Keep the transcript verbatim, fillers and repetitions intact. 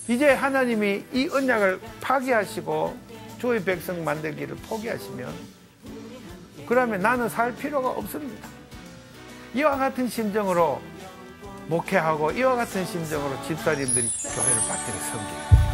이제 하나님이 이 언약을 파기하시고 주의 백성 만들기를 포기하시면 그러면 나는 살 필요가 없습니다. 이와 같은 심정으로 목회하고 이와 같은 심정으로 집사님들이 교회를 밖에 섬겨요.